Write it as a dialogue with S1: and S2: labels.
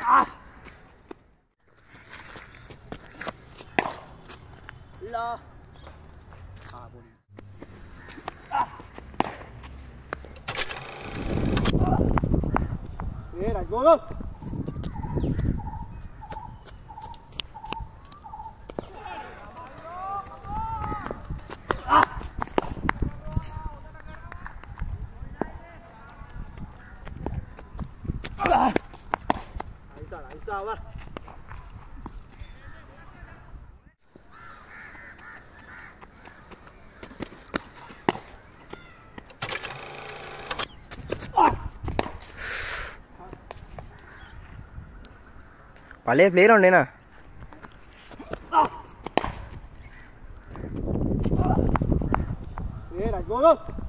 S1: Lo. Đi đánh luôn. Đánh sao á?
S2: Pale play round na.
S1: Đi đánh luôn.